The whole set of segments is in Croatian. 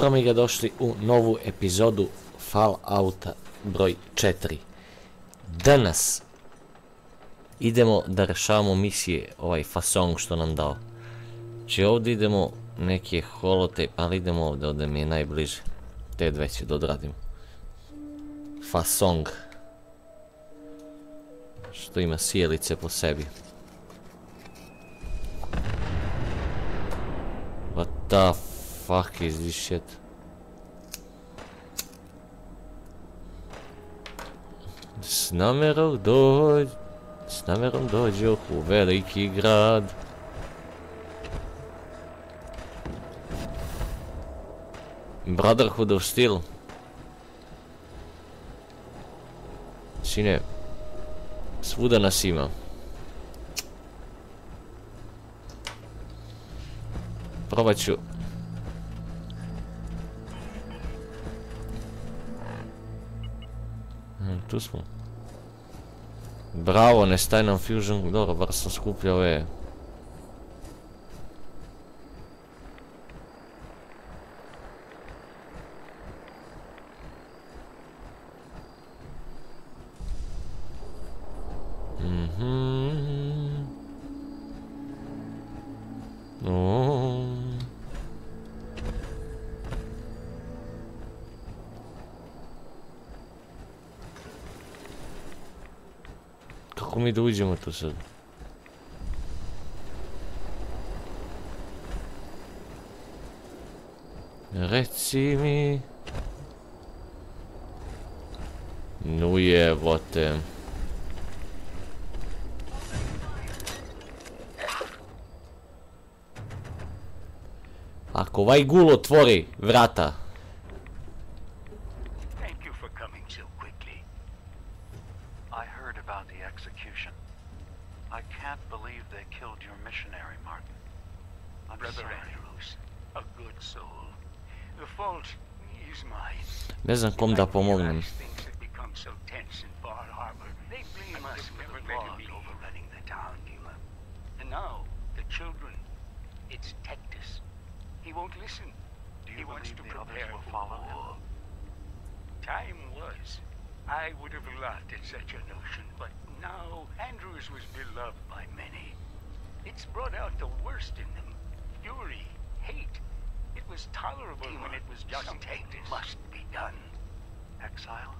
Dobro mi ga došli u novu epizodu Fallouta broj 4. Danas idemo da rešavamo misije, ovaj Fasong što nam dao. Znači ovdje idemo neke holotape, ali idemo ovdje mi je najbliže. Te dve ću da odradim. Fasong. Što ima sjelice po sebi. What the fuck is this shit? S namerom dođu u veliki grad. Brotherhood of Steel. Sine, svuda nas ima. Probat ću. Tu smo. Bravo, ne staje nam fusion. Dobro, bar sam skupljao ove. Kako mi da uđemo tu sad? Reci mi. No jevote. Ako ovaj gul otvori vrata. Ne znam kom da pomognem. I would have laughed at such a notion, but now Andrews was beloved by many. It's brought out the worst in them. Fury, hate. It was tolerable when it was just Tectus. Must be done. Exile?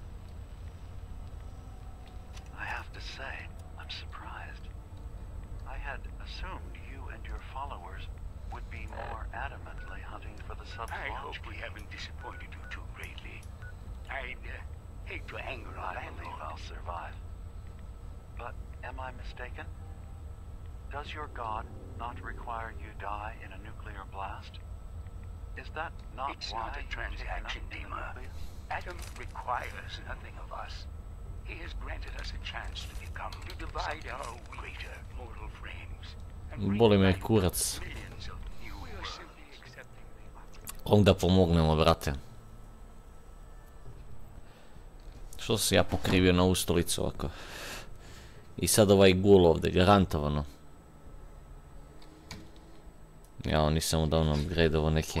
I have to say, I'm surprised. I had assumed you and your followers would be more adamantly hunting for the sub-launch. I hope we haven't disappointed you too greatly. I'd hate to anger our landlord. I believe I'll survive. But am I mistaken? Does your god not require you die in a nuclear blast? Is that not it's why not a transaction, Dima. Adam requires nothing of us. He has granted us a chance to divide our greater mortal frames. Boli me kurac. Onda pomognemo, brate. Što se ja pokrivio na ovu stolicu ovako? I sad ovaj gul ovdje, garantovano. Ja, nisam udavno upgradeovo neke.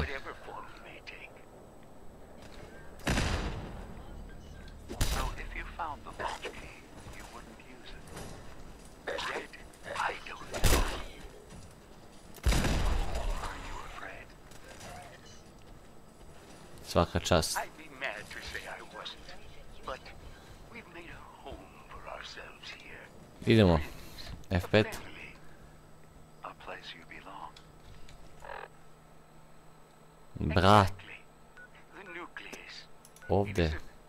Svaka čast. Idemo. F5. Brat. Ovdje.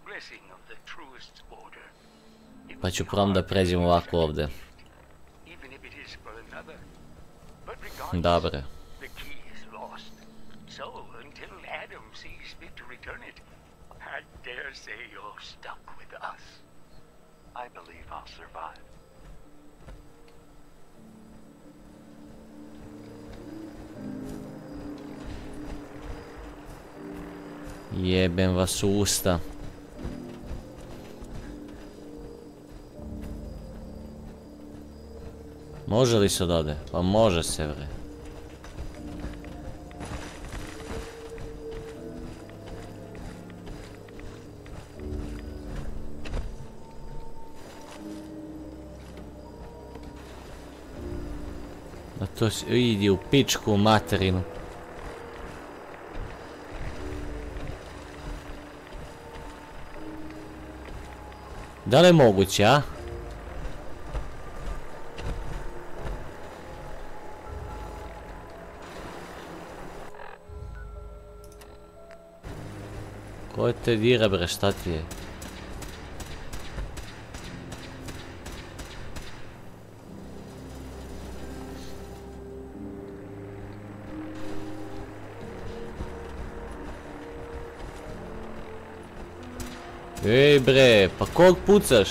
Pa ću provam da pređem ovako ovdje. Dobre. I believe I'll survive. Jebem vas u usta. Može li se odavde? Pa može se, bre. A to idi u pičku materinu. Da li je moguće, a? Ko te dira bre, šta ti je? Ej bre, pa kog pucaš?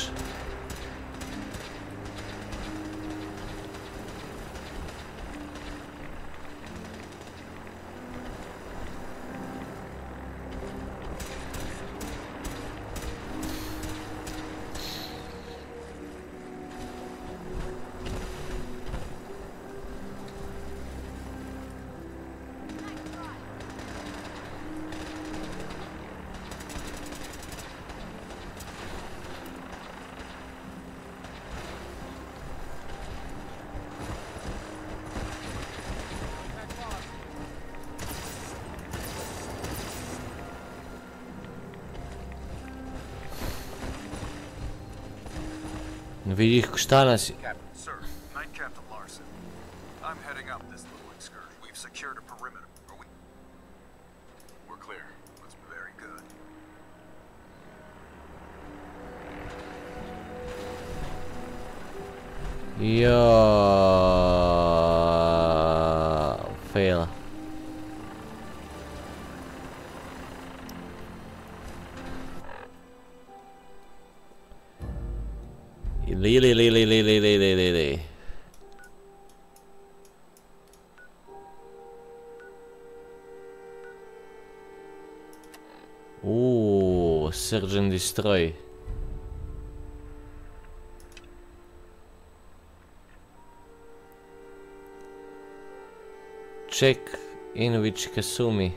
Vidi šta nas... Captain, sir. Night Captain Larson. I'm heading up this little excursion. We've secured a perimeter. Are we? We're clear. That's very good. Fail. Li. Search and destroy. Check in which Kasumi.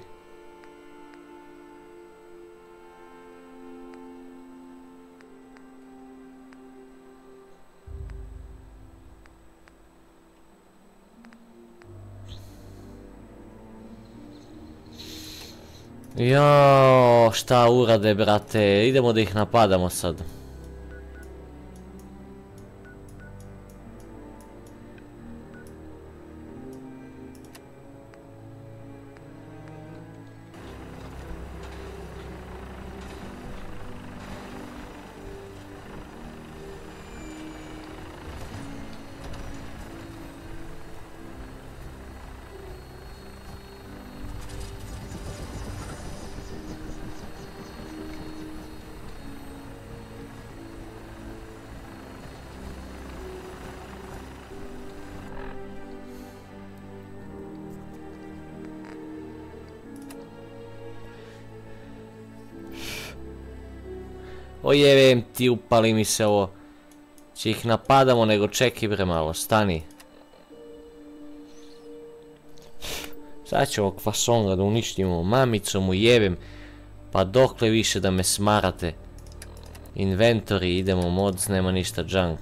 Jao, šta urade brate, idemo da ih napadamo sad. Ojevem ti, upali mi se ovo. Če ih napadamo, nego čekaj bre malo, stani. Sad ću ovog fasonga da uništimo, mamicu mu jebem. Pa dokle više da me smarate. Inventory, idemo, mods, nema ništa, junk.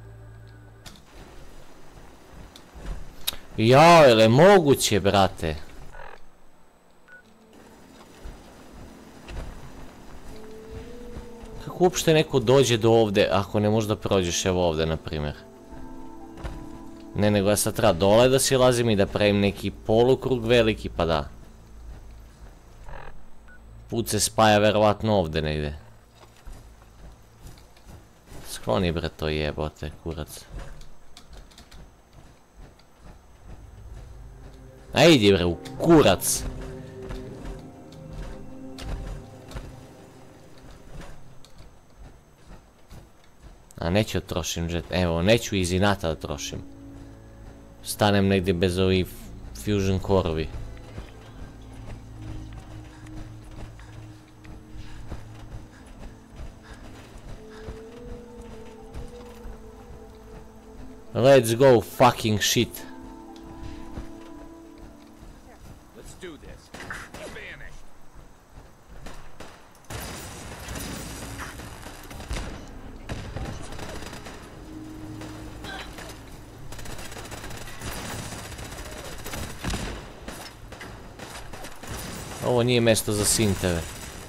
Jao, jel je moguće brate? Kako uopšte neko dođe do ovde ako ne možda prođeš evo ovde na primjer? Ne, nego ja sad treba dole da silazim i da pravim neki polukrug veliki pa da. Put se spaja verovatno ovde negde. Skloni bre to jebote kurac. A idi bre u kurac. A neću da trošim jet, evo neću iz inata da trošim. Stanem negdje bez ovih fusion core-ovi. Let's go fucking shit. Let's do this. Vanish. Ovo nije mjesto za sinteve.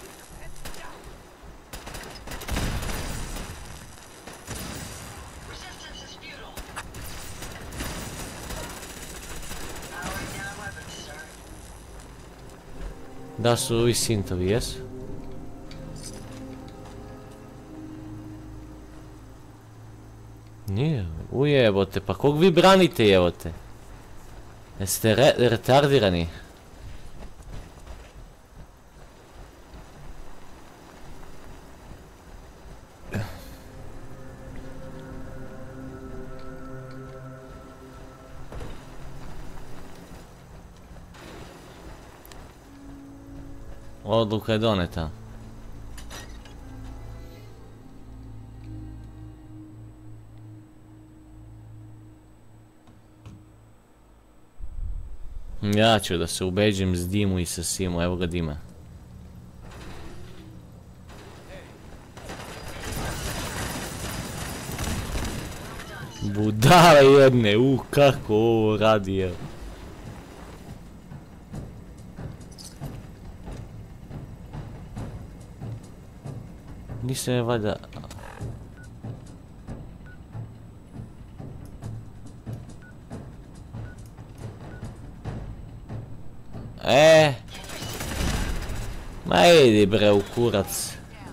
Da su ovi sintovi, jesu? Nije, ujebote, pa kog vi branite jebote? Jeste retardirani? Odluka je doneta. Ja ću da se ubeđim s Dimu i sa Simu, evo ga Dima. Budale jedne, kako ovo radi, evo. Nisam je valjda... Ma idi bre u kurac.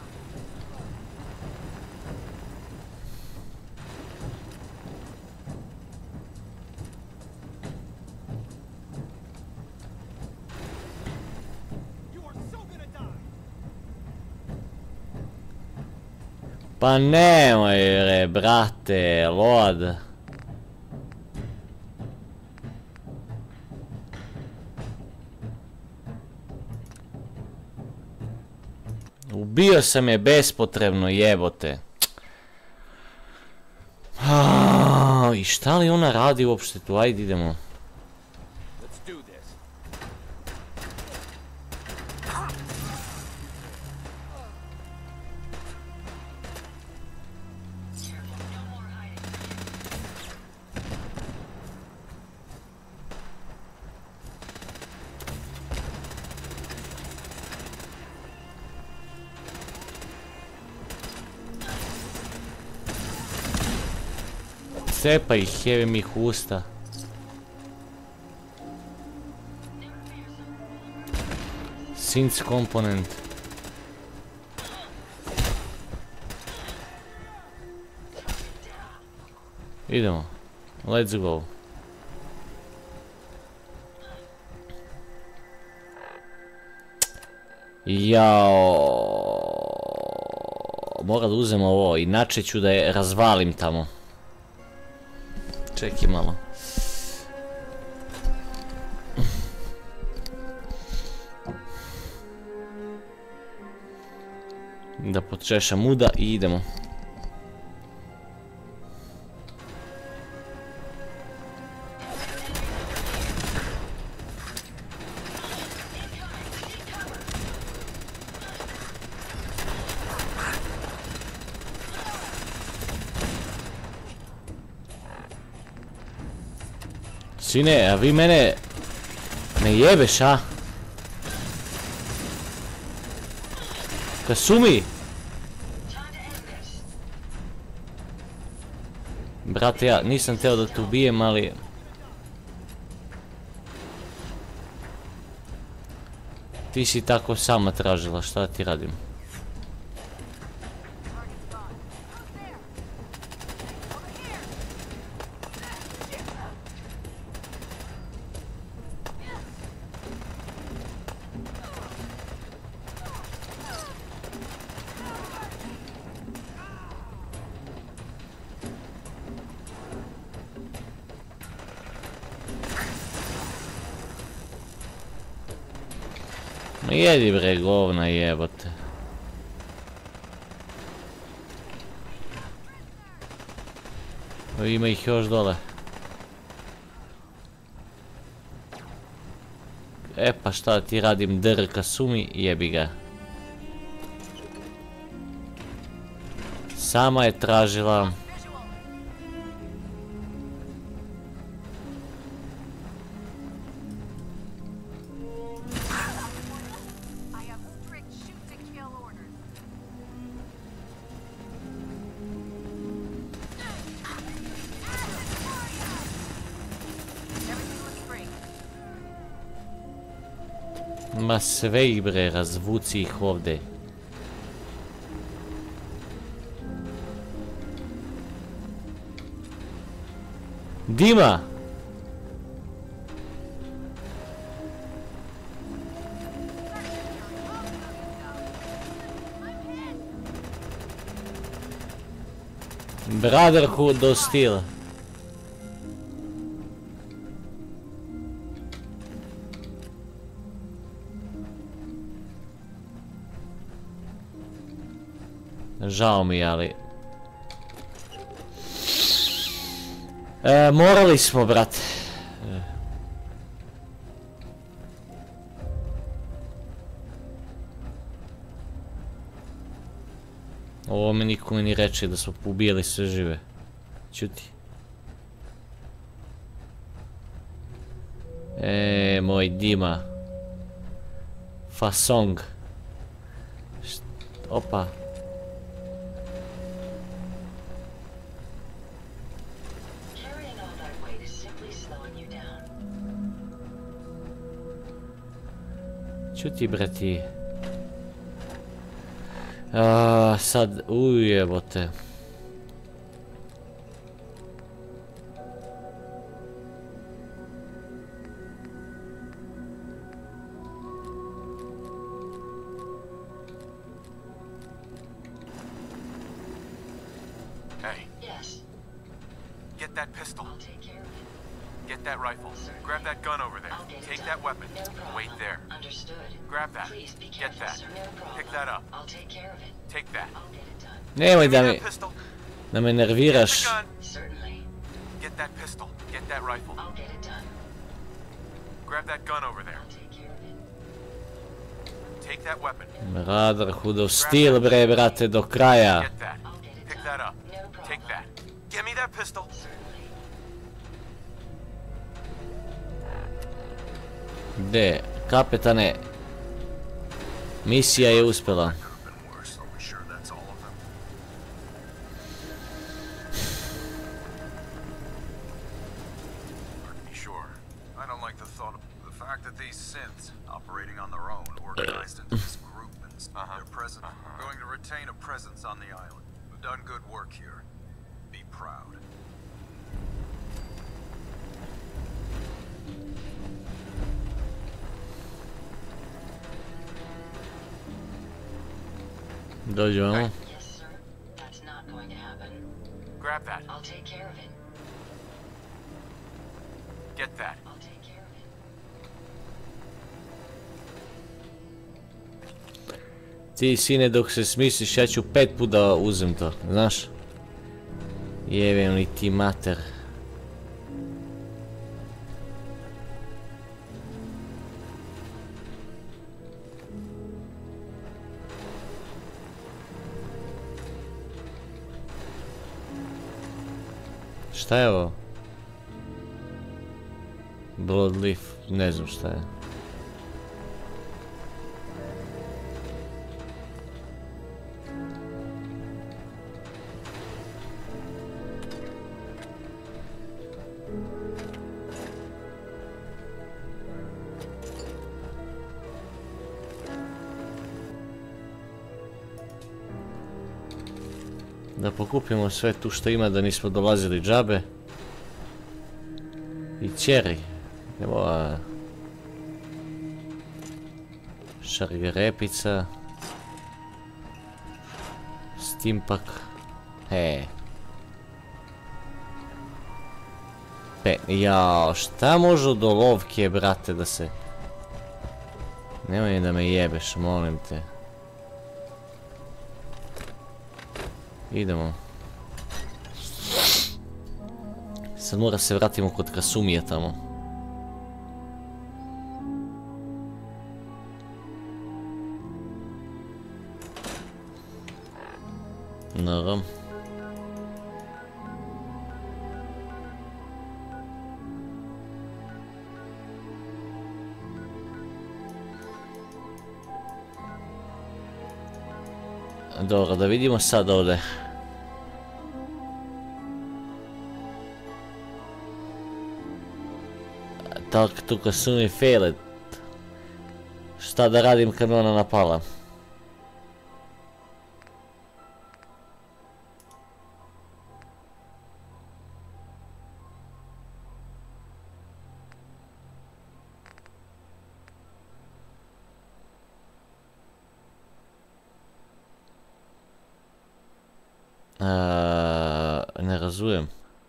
Pa nemoj re, brate, lod. Ubio sam je bespotrebno, jebote. I šta li ona radi uopšte tu? Ajde idemo. Cepa ih, hevi mi ih usta. Synth komponent. Idemo. Let's go. Jao. Moram da uzem ovo, inače ću da je razvalim tamo. Čekaj malo. Da počešam muda i idemo. Sine, a vi mene ne jebeš, a? Kasumi! Brate, ja nisam teo da te ubijem, ali... Ti si tako sama tražila, šta ti radim? Jedi bre govna jebote. Ima ih još dole. E pa šta ti radim, dr Kasumi, jebi ga. Sama je tražila. Ma sve ih bre, razvuci ih ovdje. Dima! Brotherhood of Steel. Žao mi je, ali... morali smo, brate. Ovo mi niko mi ni reče da smo ubijali sve žive. Ćuti. Moj Dima. Fasong. Opa. Ćuti, brati. Sad, ujebote. Hey. Yes. Get that pistol. I'll take care of it. Get that rifle. Grab that gun over there. Take that weapon. Wait there. Understood. Grab that. Get that. Pick that up. I'll take care of it. Take that. I'll get it done. Nemoj da me nerviraš. Certainly. Get that pistol. Get that rifle. I'll get it done. Grab that gun over there. I'll take care of it. Take that weapon. Brotherhood of Steel, bre, brate, do kraja. Get that. Pick that up. Take that. Give me that pistol. De, kapetane, misija je uspjela. Dođemo. Grab that. I'll take care of it. Get that. I'll take care of it. Ti, sine, dok se smisliš, ja ću 5 puta da uzem to, znaš? Jebem li ti mater. Šta je ovo? Bloodleaf, ne znam šta je. Da pokupimo sve tu što ima, da nismo dolazili džabe. I cherry. Evo šargarepica. Stimpak. Jao, šta može od olovke, brate, da se... Nemoj da me jebeš, molim te. Idemo. Sad mora se vratimo kod Kasumija tamo. Naravno. Dobro, da vidimo sad ovdje. Talk to Kasumi failed. Šta da radim kad me ona napala? Ne razumijem.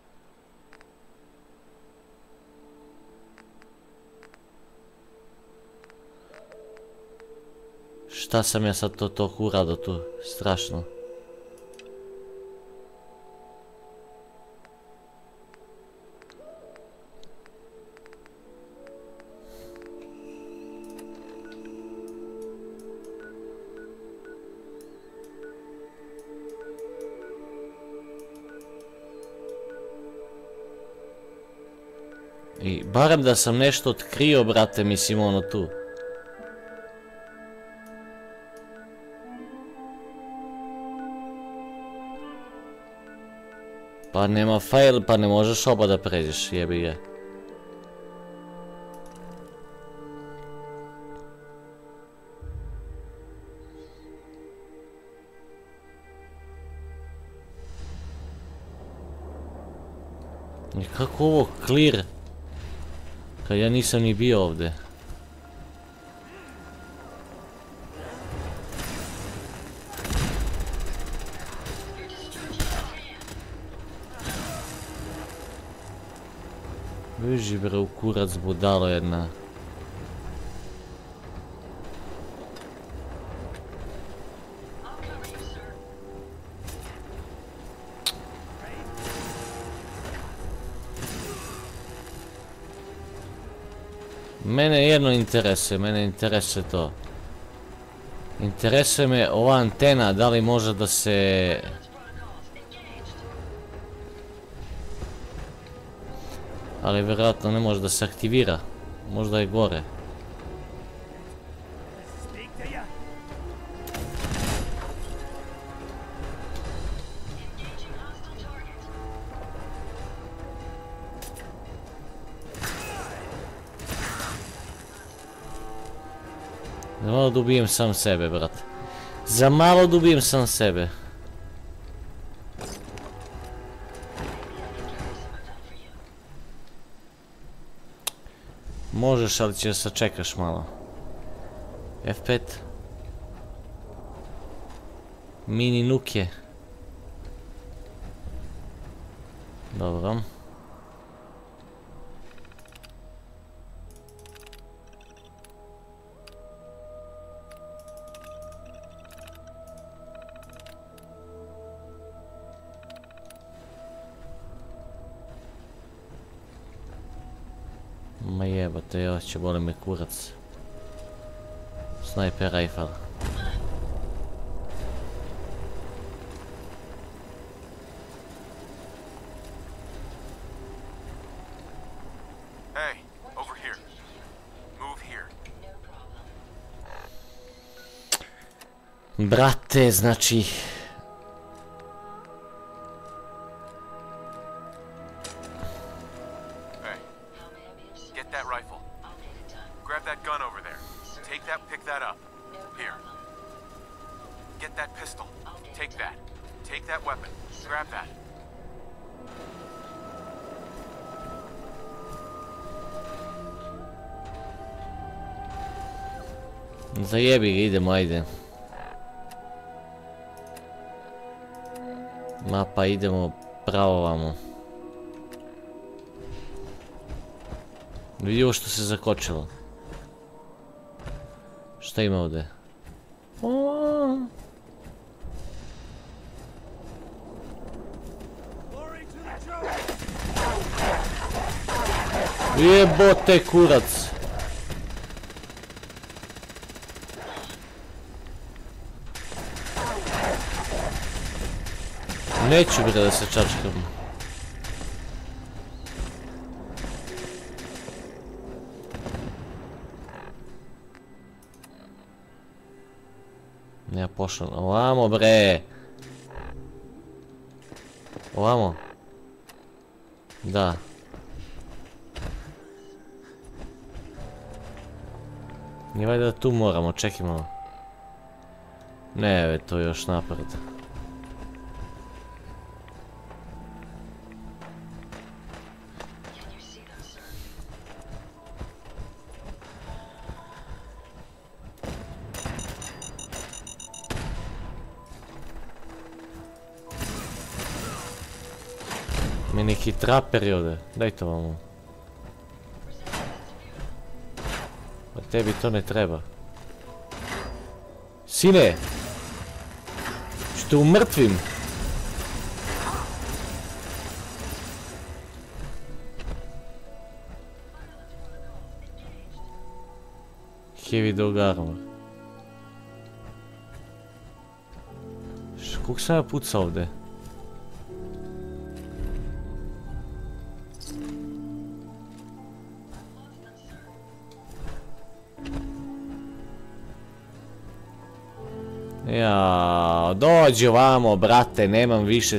Šta sam ja sad to urado tu? Strašno. I barem da sam nešto otkrio, brate, mislim ono tu. Pa nema fail, pa ne možeš oba da pređeš, jebi ga. I kako ovo clear? Kad ja nisam ni bio ovdje. Beži bre u kurac budalo jedna. Mene jedno interesuje to. Interesuje me ova antena, da li može da se... Ali vjerojatno ne može da se aktivira. Možda je gore. Za malo da ubijem sam sebe, brate. Za malo da ubijem sam sebe. Možeš, ali će se čekaš malo. F5. Mini nuke. Dobro. Ma jebate, još će boli me kurac. Sniper rifle. Hey, over here. Move here. Brate, znači... Zajebi ga, idemo, ajde. Ma pa idemo pravo vamo. Vidio što se zakočilo. Šta ima ovdje? Jebote kurac. Neću bre da se čačkam. Ja pošao ovamo bre. Ovamo. Da. Nije valjda da tu moramo, čekaj malo. Ne, to je još napred. Mi neki traperi ovdje, daj to vamo. A tebi to ne treba. Sine! Što umrtvim? Heavy dog armor. Kog sam ja pucao ovdje? Jao, dođi ovamo, brate, nemam više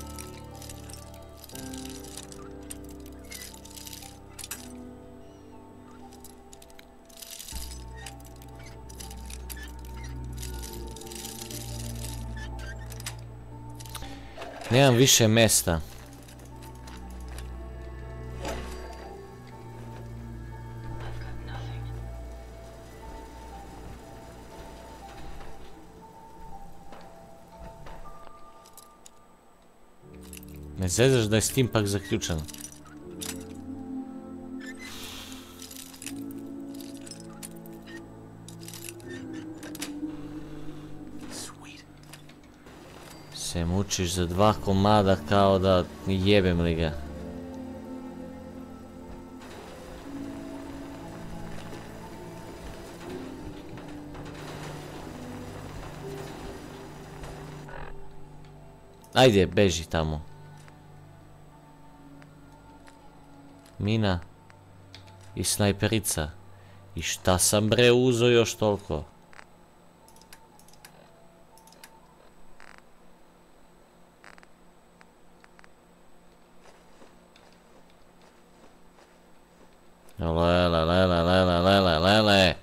nemam više mesta. Ne zezaš da je Steam pak zaključan. Se mučiš za 2 komada kao da jebem li ga. Ajde, beži tamo. Mina i snajperica. I šta sam bre uzo još toliko? Lele.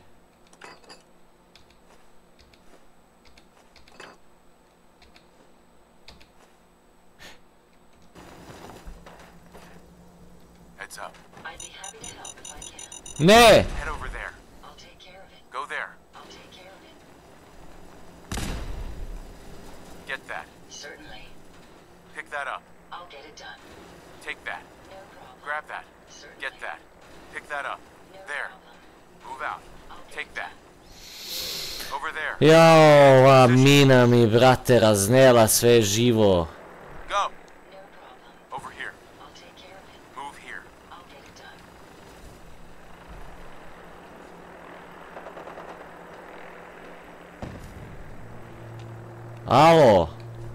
Heads up. I'd be happy to help if I can. Ne! Head over there. I'll take care of it. Go there. I'll take care of it. Get that. Certainly. Pick that up. I'll get it done. Take that. No problem. Grab that. Certainly. Get that. Pick that up. No There. problem. Move out. I'll get Take it that. done. Over there. Jao, ova mina mi, brate, raznela sve živo. Go. No problem. Over here. I'll take care of it. Move here. I'll get it done. Alo.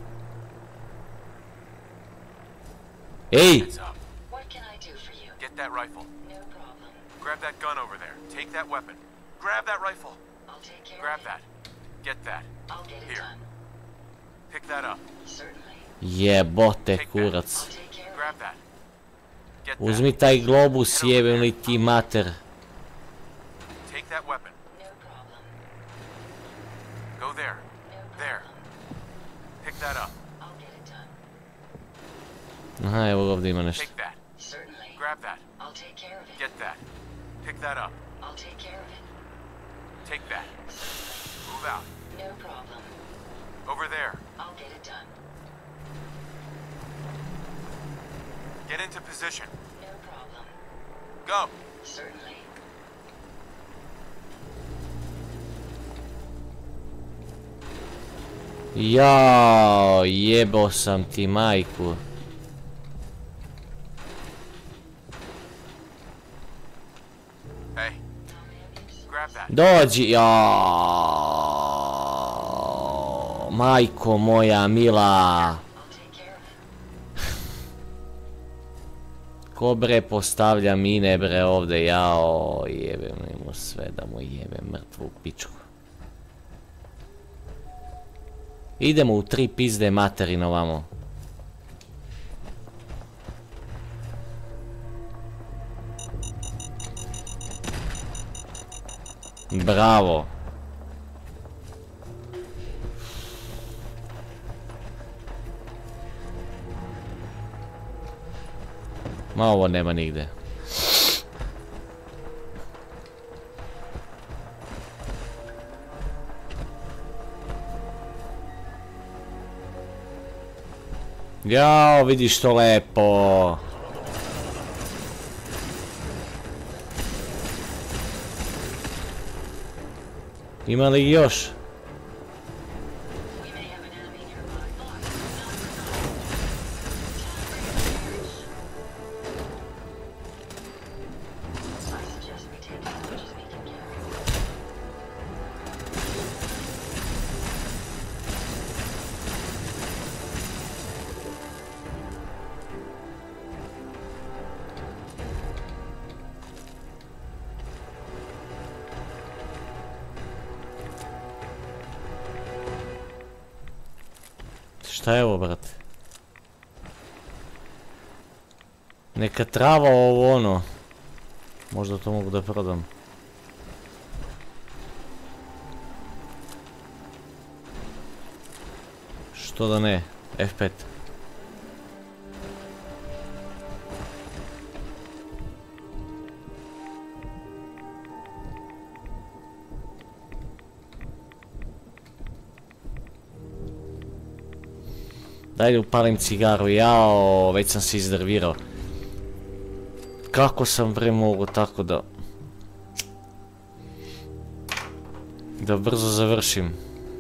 Ej! Heads up. What can I do for you? Get that rifle. No problem. Grab that gun over there. Take that weapon. Grab that rifle. I'll take care Grab of that. it. Get that. I'll get it Here. done. Pick that up. Certainly. Jebote kurac. I'll take care of Grab that. Get Uzmi that. taj globus, jebem li ti mater. Take that weapon. No problem. Go there. No There. problem. Pick that up. I'll get it done. Aha, evo ga ovdje ima nešto. Take that. Certainly. Grab that. I'll take care of it. Get that. Pick that up. I'll take care of it. Take that. Move out. No problem. Over there. I'll get it done. Get into position. No problem. Go. Certainly. Jao, jebo sam ti majku. Hey. Grab that. Dođi, jao. Majko moja mila. I'll take care of it. Ko bre postavlja mine bre ovdje, jao. Jebem mu sve da mu jebem mrtvu pičku. Idemo u 3 pizde materino vamo. Bravo. Ma ovo nema nigde. Jao, vidiš to lepo. Ima li još? Šta je ovo, brate? Neka trava ovo ono. Možda to mogu da prodam. Što da ne? F5. Daj da upalim cigaru, jao, već sam se iznervirao. Kako sam mogu tako da brzo završim.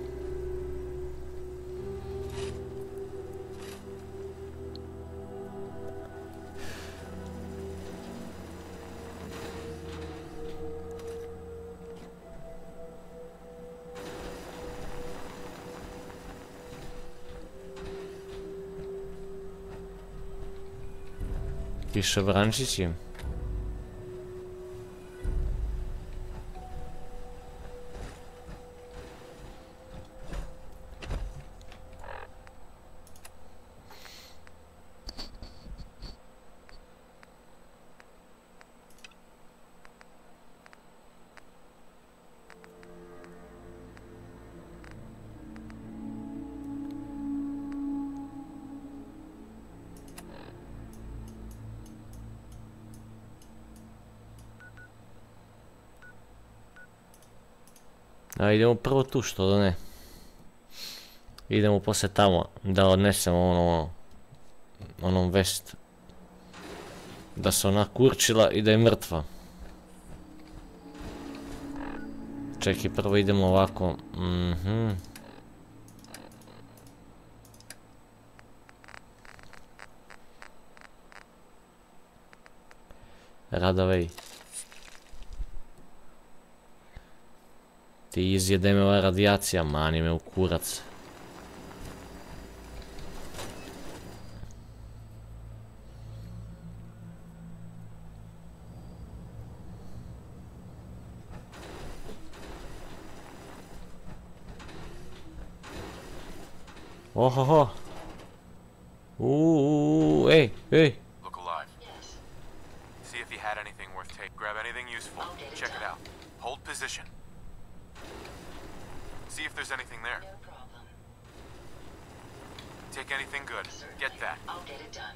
Piše Vrančići. A idemo prvo tu, što da ne. Idemo poslije tamo da odnesemo onom vest. Da se ona kurčila i da je mrtva. Čekaj, prvo idemo ovako. Radovej. Ti izjede me ova radijacija, mani me u kurac. Ohoho. Ej. Look alive. See if he had anything worth taking. Grab anything useful. Check it out. Hold position. See if there's anything there. No problem. Take anything good. Get that. I'll get it done.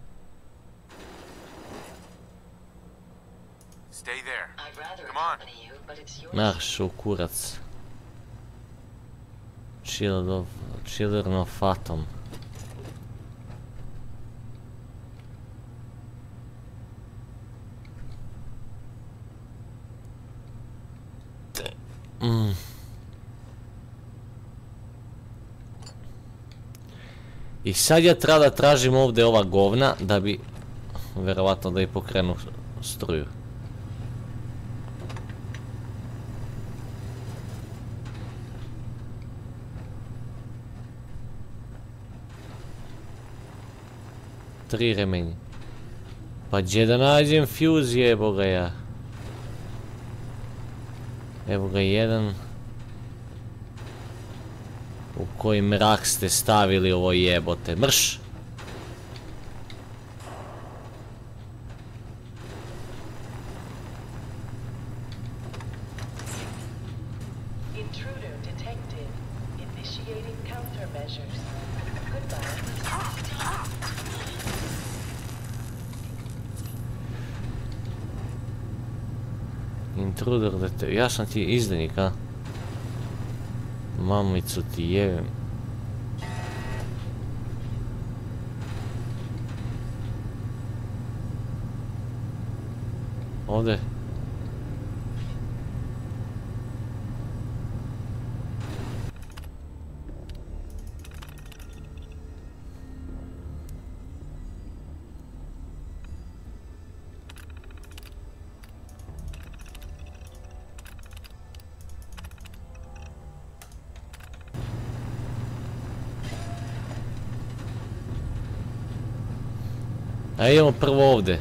Stay there. I'd rather Come on. accompany you, but it's your Marš u kurac. Chiller no Phantom. I sad ja treba da tražim ovdje ova govna da bi vjerovatno da i pokrenu struju. Tri remenji. Pa gdje da nađem fuse, jebo ga ja. Evo ga jedan. U koji mrak ste stavili ovo jebote, mrš! intruder, ja sam ti izdajnik, a? Mamicu ti jevim. Ovdje. A idemo prvo ovdje.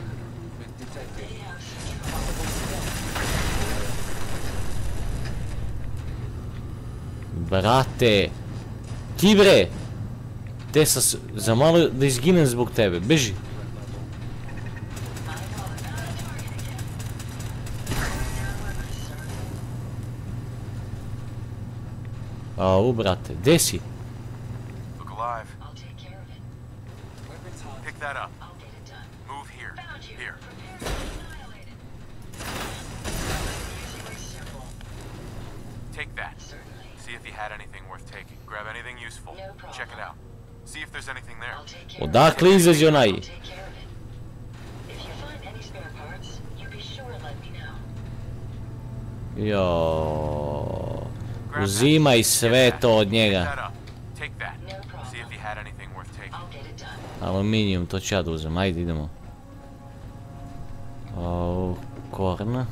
Brate, ti bre, te sam za malo da izginem zbog tebe, beži. Au, brate, gdje si? Look alive. Pick that up. Move here. Here. Take that. See if he had anything worth taking. Grab anything useful. Check it out. See if there's anything there. Odakle izađe onaj? Joooo. Uzimaj sve to od njega. Aluminijum, to ću ja da uzem, ajde idemo. Korna.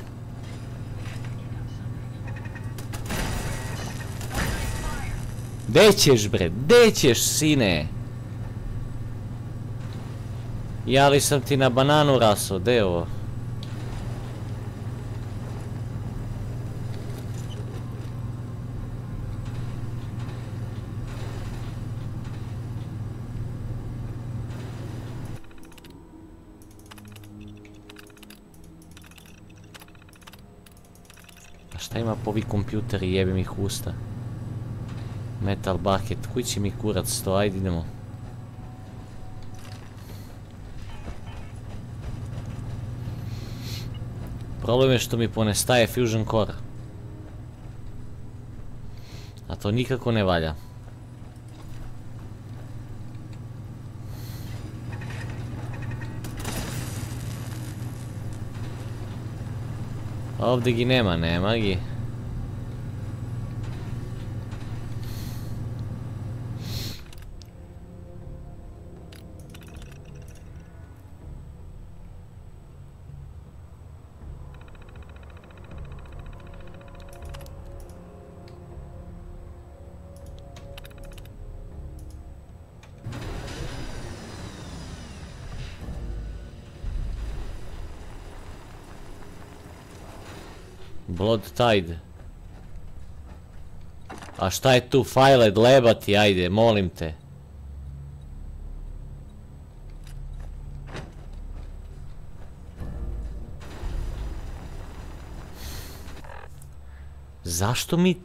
Gdje ćeš bre, gdje ćeš sine? Ja li sam ti na bananu rasao, gdje je ovo? A šta ima po ovi kompjuteri, jebim ih usta. Metal bucket, kuj će mi kurac to, ajde idemo. Problem je što mi ponestaje fusion core. A to nikako ne valja. Ovdje gi nema, nema gi. Blood Tide. A šta je tu fajle dlebati, ajde, molim te. Zašto mi...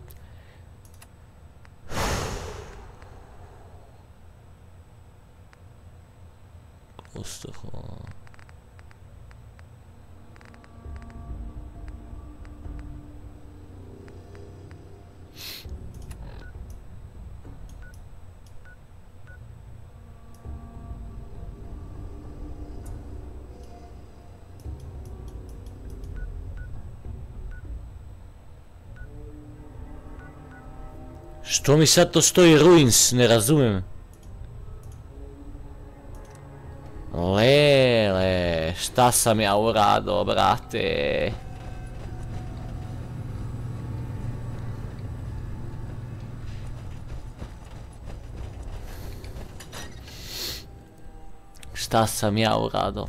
Što mi sad to stoji ruins, ne razumijem. Lele, šta sam ja uradio, brate? Šta sam ja uradio?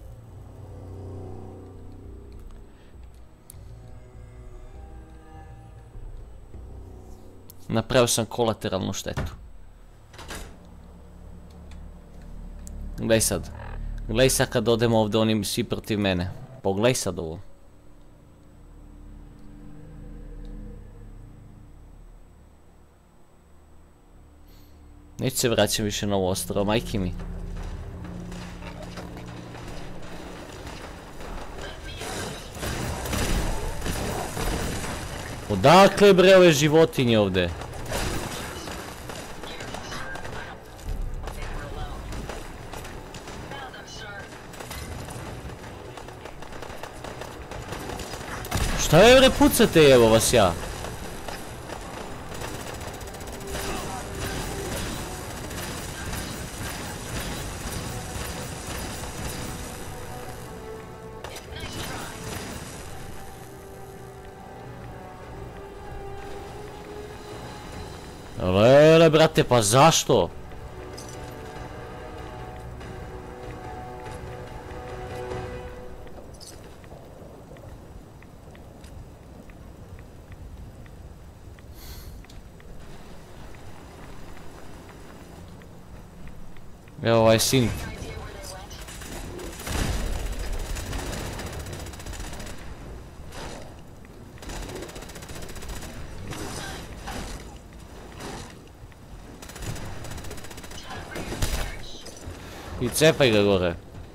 Napravio sam kolateralnu štetu. Gledaj sad. Gledaj sad kad odemo ovdje, oni svi protiv mene. Pogledaj sad ovo. Neću se vraćam više na ovo ostrovo, majke mi. Odakle bre ove životinje ovdje? Šta je bre pucate evo vas ja? Lele brate, pa zašto? Evo ovaj sin. I cepaj ga gore.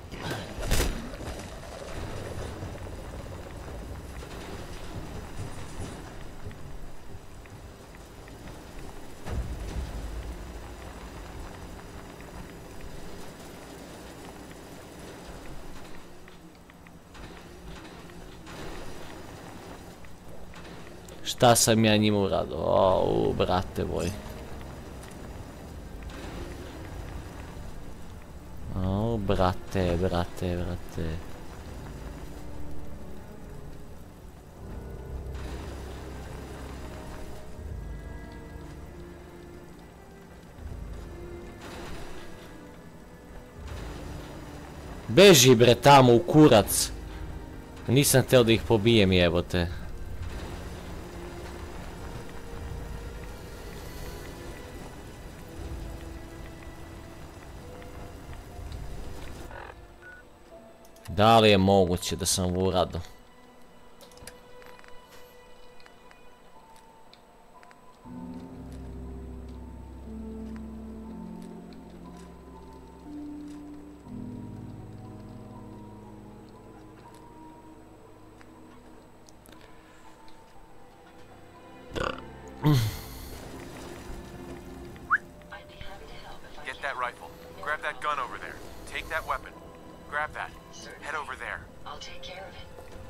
Šta sam ja njima uradio? Au, brate moj. Au, brate. Beži bre tamo u kurac. Nisam htio da ih pobijem jebote. Da li je moguće da sam ovo uradio? Get that rifle. Grab that gun over there. Take that weapon. Grab that. Head over there. I'll take care of it.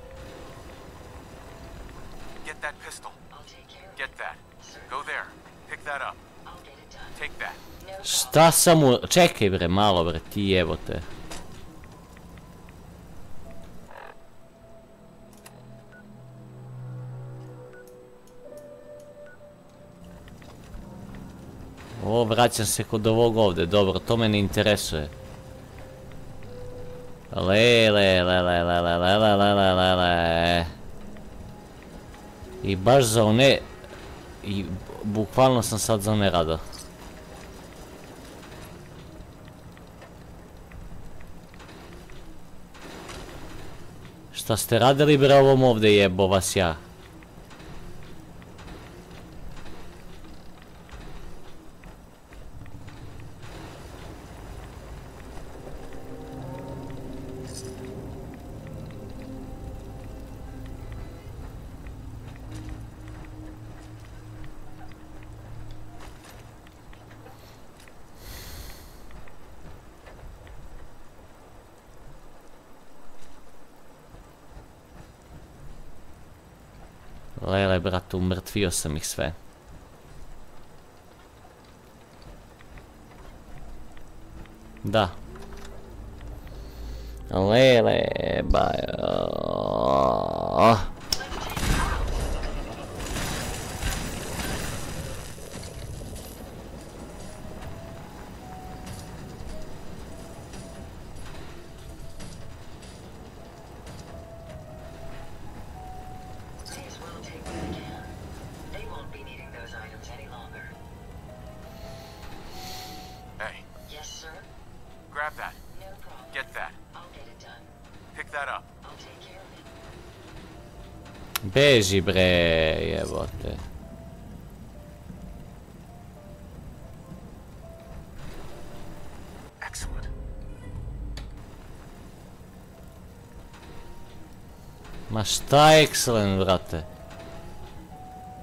Get that pistol. I'll take care of it. Get that. Go there. Pick that up. I'll get it done. Take that. No problem. Šta sam u... Čekaj bre, malo bre, ti jebote. O, vraćam se kod ovog ovdje, dobro, to me ne interesuje. Lele. I baš za one... I bukvalno sam sad za one rado. Šta ste radili bre ovom ovdje jebo vas ja? Lele, brate, umrtvio sam ih sve. Da. Lele, May as well take what I can. They won't be needing those items any longer. Hey, Yes, sir? grab that. No problem. Get that. I'll get it done. Pick that up. I'll take care of it. beži bre, jebote. Excellent. Ma šta je excellent, brate?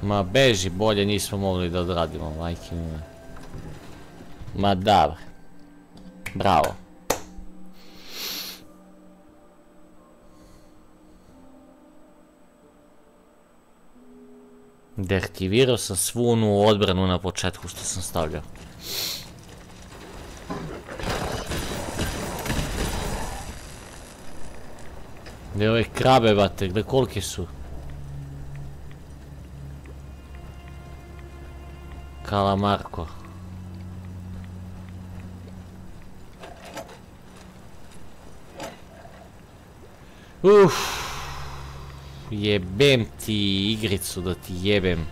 Ma beži, bolje nismo mogli da odradimo, majke mi. Ma dobro. Bravo. Deaktivirao sam svu onu odbranu na početku što sam stavljao. Gdje ove krabe, bate, gdje koliki su? Kalamarko. Jebem ti igricu da ti jebem.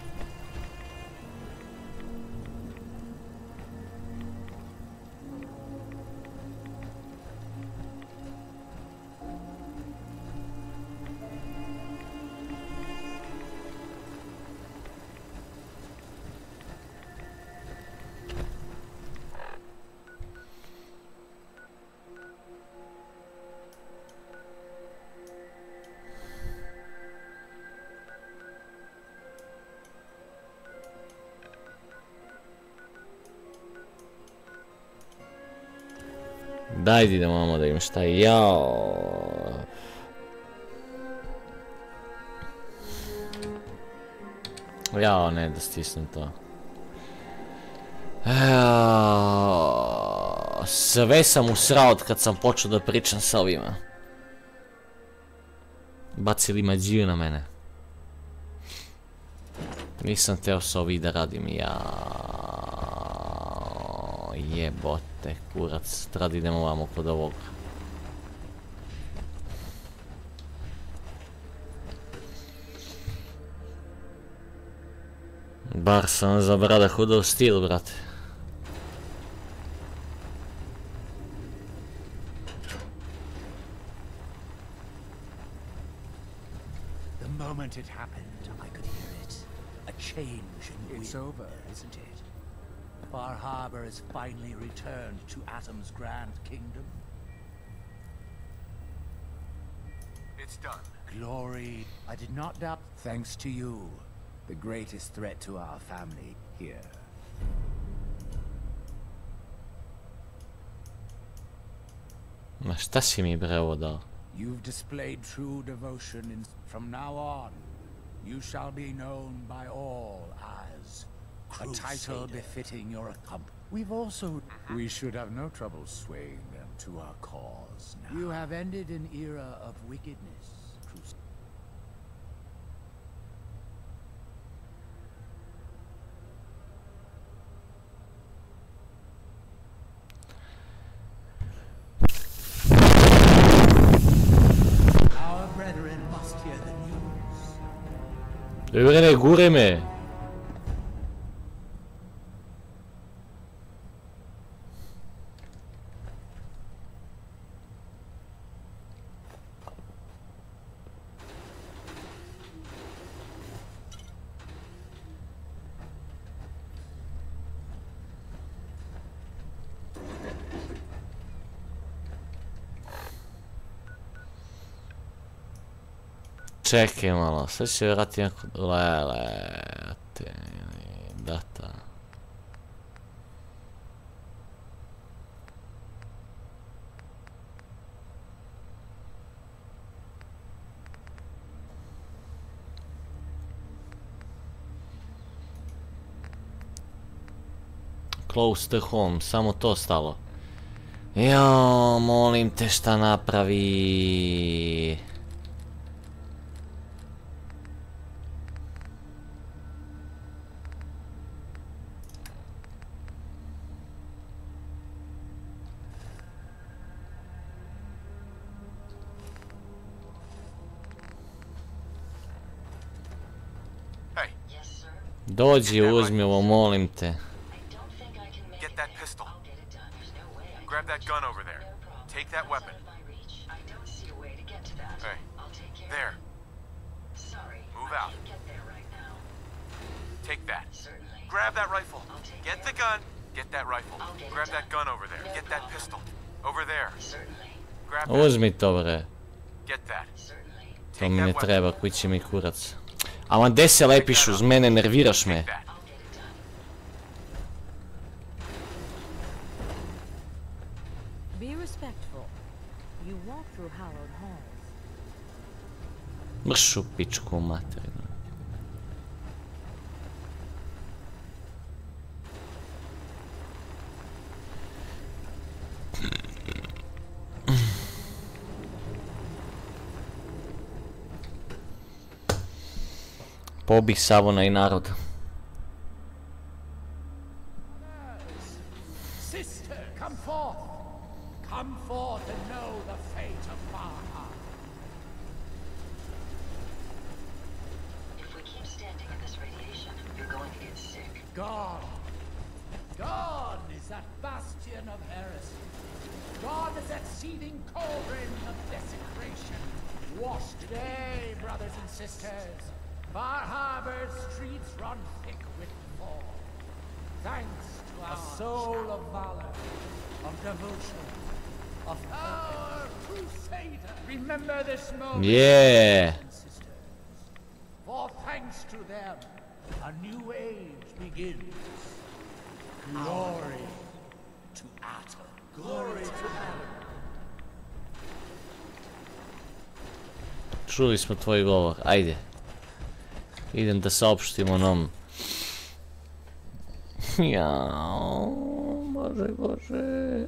Daj di da mamo da im šta je, jao. Jao, ne da stisnem to. Sve sam usrao od kad sam počeo da pričam sa ovima. Bacili mađiju na mene. Nisam teo sa ovih da radim, jebote, kurac, trad idemo ovamo kod ovoga. Bar sam za brada hudao stil, brate. The moment it happened, I could hear it. A change in the wind. It's over, isn't it? Bar Harbor has finally returned to Atom's Grand Kingdom. It's done. Glory, I did not doubt, thanks to you, the greatest threat to our family here. Ma šta si mi bre ovo dao? You've displayed true devotion, and from now on, you shall be known by all as a title befitting your accomplishment. We should have no trouble swaying them to our cause now. You have ended an era of wickedness, Crusader. Our brethren must hear the news. Dobre, ne gure me. Čekaj malo, sad će vjerati neko... Lelete... Data... Close to home, samo to stalo. Jao, molim te šta napravi... Dođi, uzmi ovo, molim te. Get that pistol. Grab that gun over there. Take that weapon. Hey, there. Move out. Take that. Grab that rifle. Get the gun. Get that rifle. Grab that gun over there. Get that pistol. Over there. Grab that. Uzmi to, bre. Get that. To mi ne treba, koji će mi kurac. Ama gde se lepiš uz mene, nerviraš me. That. Be respectful. You walk through hallowed halls. Mršu pičku materinu. Pobih Savona i narod. Sister, come forth. Come forth and know the fate of Farha. If we keep standing in this radiation, you're going to get sick. Gone. Gone is that bastion of heresy. Gone is that seething cauldron of desecration. Wash today, brothers and sisters. Bar Harbor's streets run thick with fall. Thanks to a soul of valor, of devotion, of our crusader. Remember this moment, Yeah. brothers and sisters. For thanks to them, a new age begins. Glory to Atom. Glory to Atom. Čuli smo tvoj govor, ajde. Idem da saopštim onom. Jao, bože, bože.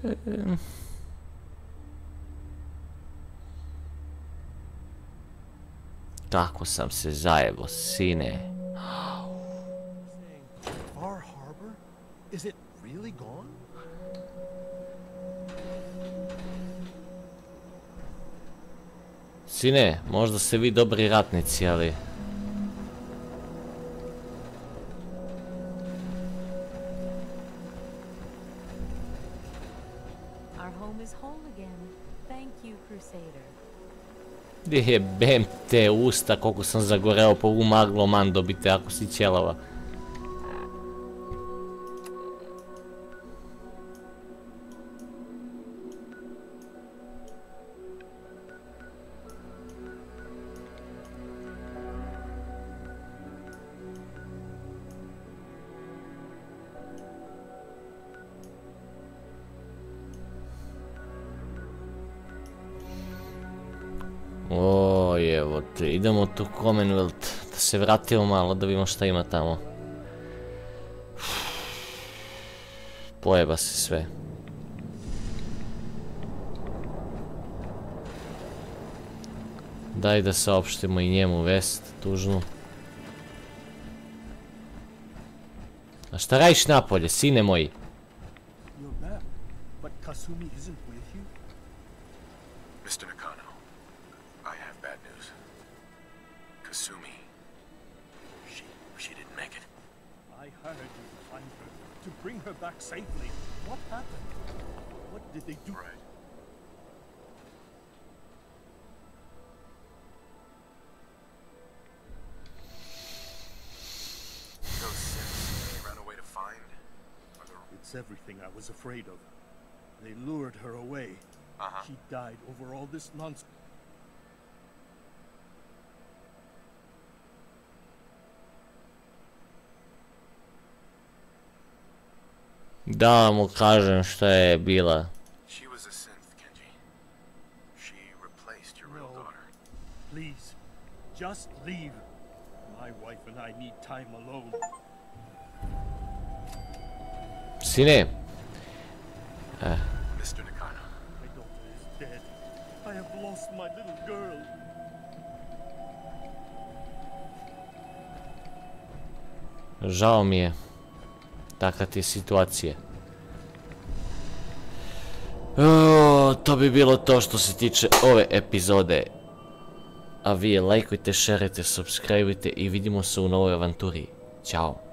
Kako sam se zajebo, sine. Bar Harbor? Is it really gone? Sine, možda ste vi dobri ratnici, ali... Our home is whole again. Thank you, Crusader. Jebem te usta, koliko sam zagoreo po ovu maglo man dobite ako si ćelava. O, evo te, idemo tu Commonwealth, da se vratimo malo, da vidimo šta ima tamo. Pojeba se sve. Daj da saopštimo i njemu vest, tužnu. A šta radiš napolje, sine moji? You're back, but Kasumi isn't with you? Mr. Nakano, I have bad news. Kasumi, she didn't make it. I hired you to find her, to bring her back safely. What happened? What did they do? Right. Those sins they ran away to find are the... It's everything I was afraid of. They lured her away. Uh-huh. She died over all this nonsense. Da mu kažem šta je bila. She was a synth, Kenji. She replaced your real No. daughter. Please, just leave. My wife and I need time alone. Sine, Mr. Nakano, My daughter is dead. I have lost my little girl. žao mi je. Taka ti je situacija. To bi bilo to što se tiče ove epizode. A vi je lajkujte, šerajte, subscribeujte i vidimo se u novoj avanturi. Ćao.